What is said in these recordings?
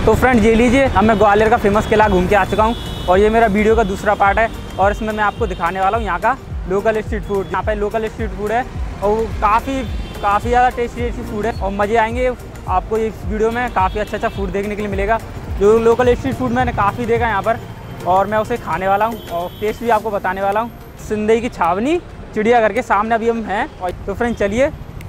तो फ्रेंड ये लीजिए, अब मैं ग्वालियर का फेमस किला घूम के आ चुका हूँ और ये मेरा वीडियो का दूसरा पार्ट है और इसमें मैं आपको दिखाने वाला हूँ यहाँ का लोकल स्ट्रीट फूड। यहाँ पे लोकल स्ट्रीट फूड है और वो काफ़ी ज़्यादा टेस्टी फूड है और मज़े आएंगे आपको। इस वीडियो में काफ़ी अच्छा फूड देखने के लिए मिलेगा। जो लोकल स्ट्रीट फूड मैंने काफ़ी देखा यहाँ पर और मैं उसे खाने वाला हूँ और टेस्ट भी आपको बताने वाला हूँ। सिंदई की छावनी चिड़ियाघर के सामने अभी हम हैं। और तो फ्रेंड चलिए,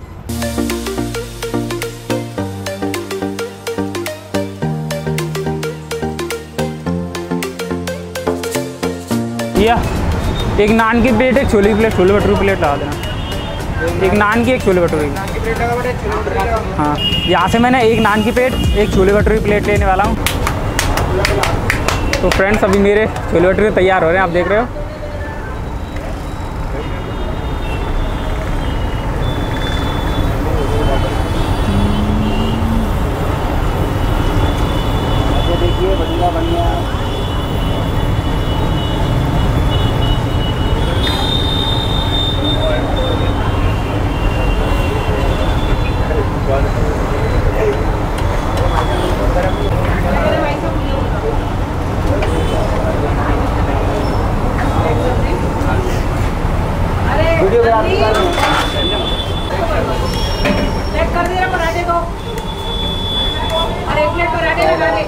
एक नान की प्लेट, एक छोले की प्लेट, छोले भटूरे प्लेट लगा देना। एक नान की, एक छोले भटूरे की। हाँ, यहाँ से मैंने एक नान की प्लेट, एक छोले भटूरे की प्लेट लेने वाला हूँ। तो फ्रेंड्स अभी मेरे छोले भटूरे तैयार हो रहे हैं, आप देख रहे हो। देखिए बढ़िया बढ़िया। कर दे पराठे दो और एक प्लेट पराठे लगा दे।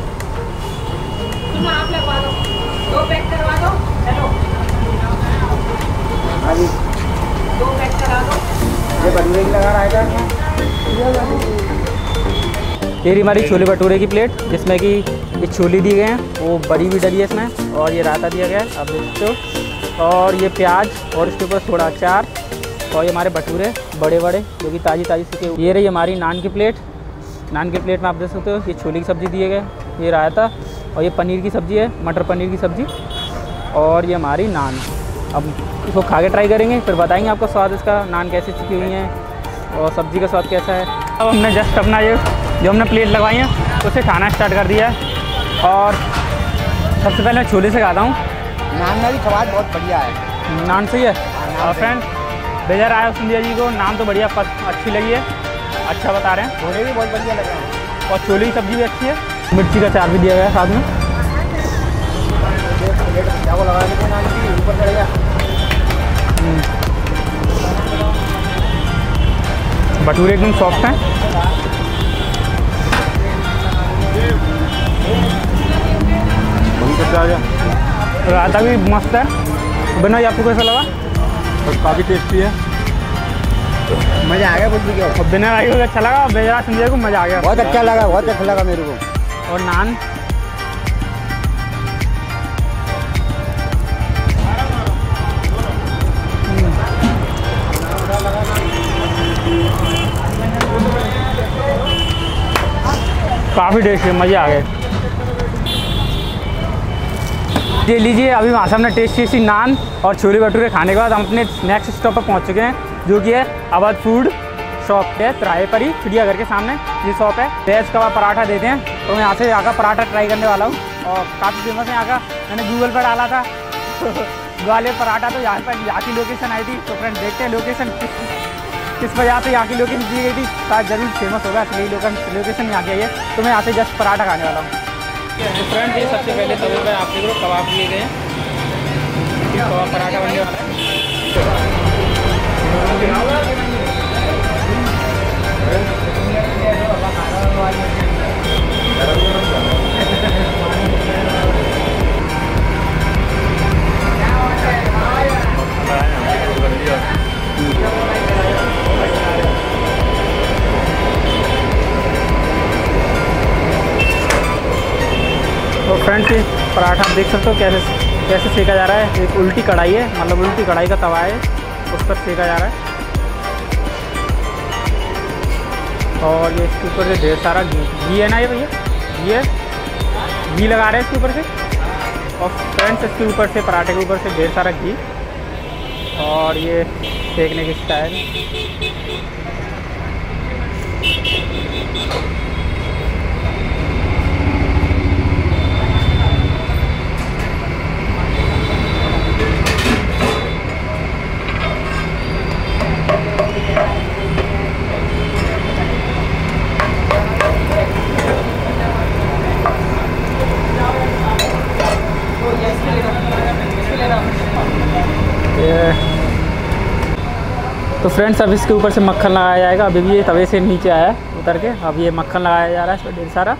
तुम आप लगवा दो, 2 पैक करवा दो। चलो 2 पैक करा दो। ये भटूरे की लगा रहा है क्या? ये हमारी छोले भटूरे की प्लेट जिसमें कि ये छोले दिए गए हैं, वो बड़ी भी डली है इसमें और ये रायता दिया गया है, आप देख सकते हो। और ये प्याज और इसके ऊपर थोड़ा अचार और ये हमारे भटूरे बड़े बड़े जो कि ताज़ी सीखे। ये रही हमारी नान की प्लेट। नान की प्लेट में आप देख सकते हो ये छोले की सब्ज़ी दिए गए, ये रायता और ये पनीर की सब्ज़ी है, मटर पनीर की सब्ज़ी और ये हमारी नान। अब इसको खा के ट्राई करेंगे, फिर बताएंगे आपको स्वाद इसका, नान कैसी चिकी हुई है और सब्ज़ी का स्वाद कैसा है। अब हमने जस्ट अपना ये जो हमने प्लेट लगवाई है उसे खाना स्टार्ट कर दिया है और सबसे पहले मैं छोले से खाता हूँ। नान में भी स्वाद बहुत बढ़िया है। नान सही है। और फ्रेंड बेजार आया सिंधिया जी को नान तो बढ़िया अच्छी लगी है, अच्छा बता रहे हैं। छोले भी बहुत बढ़िया लगे हैं और छोले की सब्ज़ी भी अच्छी है, मिर्ची का अचार भी दिया गया है साथ में। क्या वो लगा देते नान की ऊपर चढ़ेगा। भटूरे एकदम सॉफ्ट हैं। रायता भी मस्त है। बना आपको कैसा लगा? काफ़ी टेस्टी है, मज़ा आ गया। बोल भी क्या बिना राई को अच्छा लगा, बेजरा सिंधिया को मज़ा आ गया। बहुत अच्छा लगा, बहुत अच्छा लगा मेरे को। और नान काफ़ी टेस्टी, मज़े आ गए। ये लीजिए, अभी वहाँ से हमने टेस्टी नान और छोले भटूरे खाने के बाद हम अपने नेक्स्ट स्टॉप पर पहुँच चुके हैं जो कि है अवध फूड शॉप है, तिराहे पर ही चिड़ियाघर के सामने ये शॉप है। वेज कबाब पराठा देते हैं, तो मैं यहाँ से यहाँ का पराठा ट्राई करने वाला हूँ और काफ़ी फेमस है यहाँ का। मैंने गूगल पर डाला था ग्वालियर पराठा, तो यहाँ की लोकेशन आई थी। तो फ्रेंड देखते हैं लोकेशन किस वजह से यहाँ की लोकेशन दी गई थी, शायद जरूर फेमस होगा इसलिए लोकेशन यहाँ की आई है। तो मैं यहाँ से जस्ट पराठा खाने वाला हूँ। तो फ्रेंड ये सबसे पहले तवे पर आप देख लो कबाब लिए गए हैं, कबाब पराठा बनने वाला है। तो फ्रेंड्स ये पराठा आप देख सकते हो कैसे सेका जा रहा है। एक उल्टी कढ़ाई है, मतलब उल्टी कढ़ाई का तवा है, उस पर सेका जा रहा है और ये इसके ऊपर से ढेर सारा घी है ना, ये भैया घी लगा रहे हैं इसके ऊपर से। और फ्रेंड्स इसके ऊपर से पराठे के ऊपर से ढेर सारा घी और ये सेकने की स्टाइल। तो फ्रेंड्स अब इसके ऊपर से मक्खन लगाया जाएगा। अभी भी ये तवे से नीचे आया है उतर के, अब ये मक्खन लगाया जा रहा है इस पर ढेर सारा।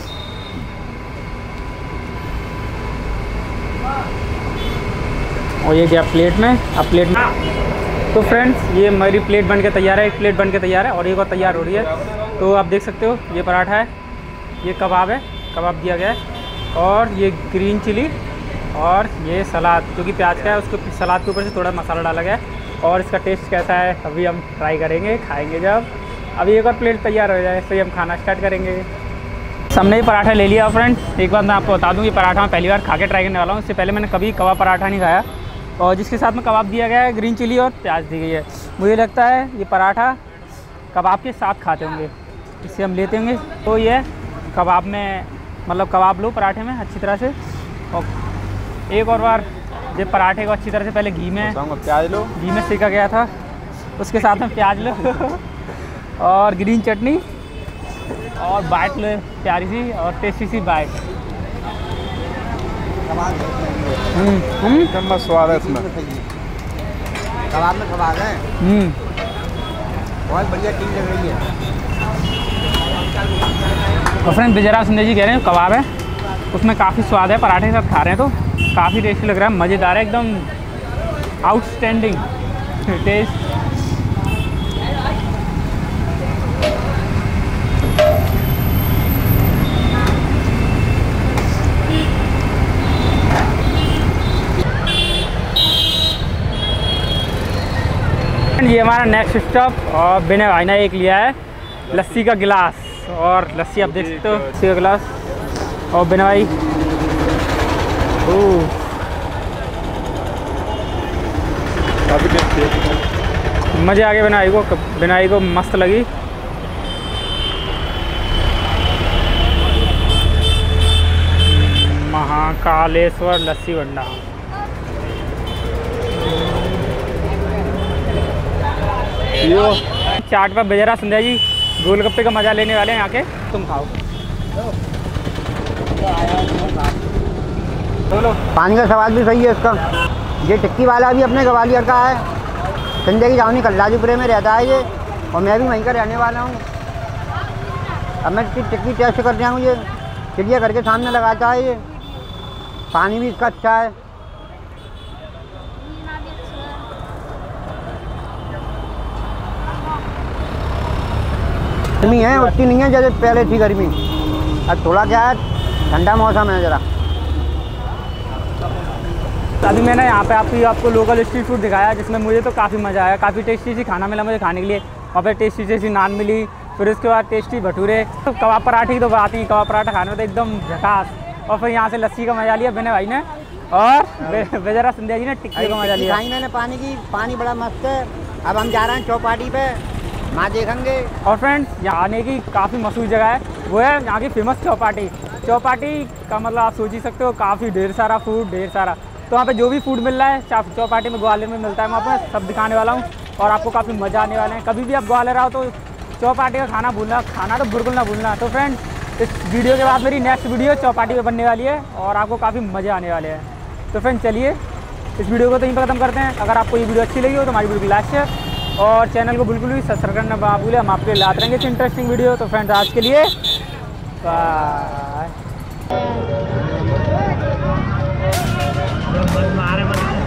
और ये गया प्लेट में। अब प्लेट में तो फ्रेंड्स ये मेरी प्लेट बन के तैयार है, एक प्लेट बन के तैयार है और एक और तैयार हो रही है। तो आप देख सकते हो ये पराठा है, ये कबाब है, कबाब दिया गया है, और ये ग्रीन चिली और ये सलाद जो कि प्याज का है, उसके सलाद के ऊपर से थोड़ा मसाला डाला गया है। और इसका टेस्ट कैसा है अभी हम ट्राई करेंगे, खाएंगे जब। अभी एक और प्लेट तैयार हो जाए फिर हम खाना स्टार्ट करेंगे। हमने ये पराठा ले लिया फ्रेंड्स। एक बात मैं आपको बता दूँ, ये पराठा मैं पहली बार खा के ट्राई करने वाला हूँ। इससे पहले मैंने कभी कबाब पराठा नहीं खाया, और जिसके साथ में कबाब दिया गया है, ग्रीन चिली और प्याज दी गई है। मुझे लगता है ये पराठा कबाब के साथ खाते होंगे, इससे हम लेते होंगे। तो ये कबाब में मतलब कबाब लो पराठे में अच्छी तरह से, और एक और बार ये पराठे को अच्छी तरह से पहले घी में प्याज लो, घी में सेका गया था, उसके साथ में प्याज लो और ग्रीन चटनी और बाइट लो प्यारी सी और टेस्टी सी बाइट। एकदम स्वाद है इसमें, कबाब में कबाब है, बहुत बढ़िया टीम लग रही है। और फ्रेंड विजयराज सिंधिया जी कह रहे हैं कबाब है, उसमें काफ़ी स्वाद है। पराठे के साथ खा रहे हैं तो काफ़ी टेस्टी लग रहा है, मज़ेदार है, एकदम आउटस्टैंडिंग टेस्ट। ये हमारा नेक्स्ट स्टॉप, और बिना भाई ने एक लिया है लस्सी का गिलास, और लस्सी आप देख सकते हो, लस्सी का गिलास। और बिना भाई काफ़ी टेस्टी है, मज़े आ गए। बिनाई को मस्त लगी। महाकालेश्वर लस्सी भंडार। चाट पर विजयराज सिंधिया जी गोलगप्पे का मज़ा लेने वाले हैं, आके तुम खाओ। पानी का स्वाद भी सही है इसका। ये टिक्की वाला भी अपने ग्वालियर का है, संजय की छावनी कल्लाजीपुरे में रहता है ये, और मैं भी वहीं का रहने वाला हूँ। अब मैं इसकी टिक्की टेस्ट कर रहा हूँ। ये चिड़ियाघर के सामने लगाता है ये, पानी भी इसका अच्छा है। गर्मी है उतनी नहीं है जैसे पहले थी गर्मी, अब थोड़ा क्या है ठंडा मौसम है ज़रा। अभी मैंने यहाँ पे आपको लोकल स्ट्रीट फूड दिखाया, जिसमें मुझे तो काफ़ी मज़ा आया। काफ़ी टेस्टी सी खाना मिला मुझे खाने के लिए। वहाँ पे टेस्टी सी नान मिली, फिर उसके बाद टेस्टी भटूरे। तो कबाब पराठे की तो बात नहीं, कबाब पराठा खाने में तो एकदम झकास। और फिर यहाँ से लस्सी का मज़ा लिया बिना भाई ने, और विजयराज सिंधिया जी ने टिक्की का मज़ा लिया। मैंने पानी बड़ा मस्त है। अब हम जा रहे हैं चौपाटी पे, वहाँ देखेंगे। और फ्रेंड्स यहाँ आने की काफ़ी मशहूर जगह है, वो है यहाँ की फेमस चौपाटी। चौपाटी का मतलब आप सोच ही सकते हो, काफ़ी ढेर सारा फूड, ढेर सारा। तो वहाँ पे जो भी फूड मिल रहा है चौपाटी में, ग्वालियर में मिलता है, वहाँ पर सब दिखाने वाला हूँ, और आपको काफ़ी मज़ा आने वाला है। कभी भी आप ग्वालियर आओ तो चौपाटी का खाना तो बिल्कुल ना भूलना। तो फ्रेंड्स इस वीडियो के बाद मेरी नेक्स्ट वीडियो चौपाटी पे बनने वाली है, और आपको काफ़ी मज़े आने वाले हैं। तो फ्रेंड्स चलिए इस वीडियो को तो यहीं पर ख़त्म करते हैं। अगर आपको ये वीडियो अच्छी लगी हो तो हमारी वीडियो को लाइक शेयर और चैनल को बिल्कुल भी सब्सक्राइब करना ना भूलें। हम आपके लिए लाते रहेंगे इस इंटरेस्टिंग वीडियो। तो फ्रेंड्स आज के लिए बाय।